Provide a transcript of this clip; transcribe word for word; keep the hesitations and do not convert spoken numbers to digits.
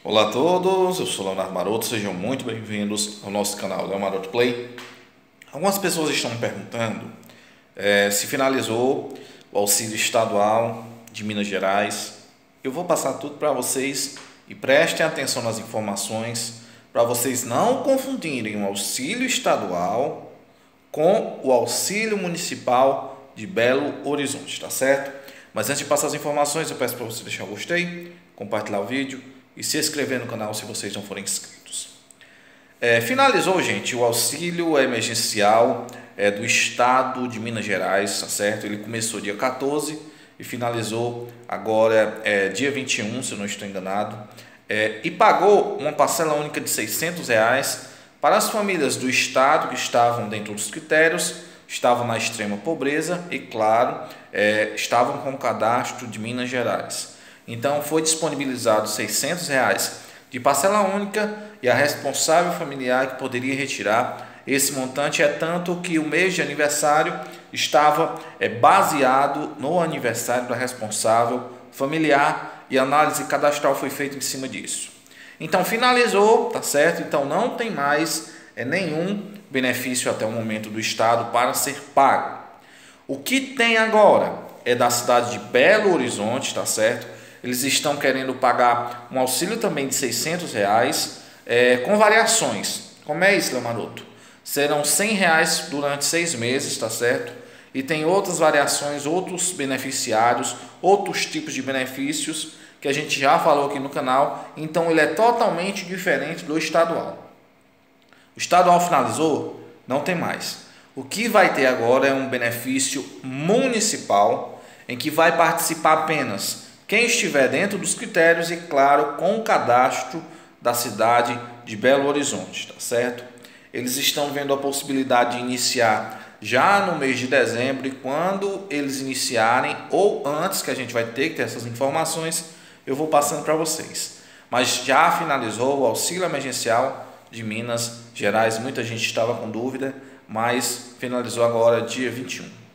Olá a todos, eu sou Leonardo Maroto, sejam muito bem-vindos ao nosso canal Leonardo Maroto Play. Algumas pessoas estão me perguntando é, se finalizou o auxílio estadual de Minas Gerais. Eu vou passar tudo para vocês e prestem atenção nas informações para vocês não confundirem o auxílio estadual com o auxílio municipal de Belo Horizonte, tá certo? Mas antes de passar as informações, eu peço para você deixar o gostei, compartilhar o vídeo e se inscrever no canal se vocês não forem inscritos. É, finalizou, gente, o auxílio emergencial é, do estado de Minas Gerais, tá certo? Ele começou dia quatorze e finalizou agora é, dia vinte e um, se eu não estou enganado, é, e pagou uma parcela única de seiscentos reais para as famílias do estado que estavam dentro dos critérios, estavam na extrema pobreza e, claro, é, estavam com o cadastro de Minas Gerais. Então foi disponibilizado seiscentos reais de parcela única e a responsável familiar que poderia retirar esse montante é tanto que o mês de aniversário estava é, baseado no aniversário da responsável familiar e a análise cadastral foi feita em cima disso. Então finalizou, tá certo? Então não tem mais é, nenhum benefício até o momento do estado para ser pago. O que tem agora é da cidade de Belo Horizonte, tá certo? Eles estão querendo pagar um auxílio também de seiscentos reais, é, com variações. Como é isso, Maroto? Serão cem reais durante seis meses, tá certo? E tem outras variações, outros beneficiários, outros tipos de benefícios que a gente já falou aqui no canal. Então ele é totalmente diferente do estadual. O estadual finalizou? Não tem mais. O que vai ter agora é um benefício municipal em que vai participar apenas quem estiver dentro dos critérios e, claro, com o cadastro da cidade de Belo Horizonte, tá certo? Eles estão vendo a possibilidade de iniciar já no mês de dezembro e quando eles iniciarem ou antes, que a gente vai ter que ter essas informações, eu vou passando para vocês. Mas já finalizou o auxílio emergencial de Minas Gerais, muita gente estava com dúvida, mas finalizou agora dia vinte e um.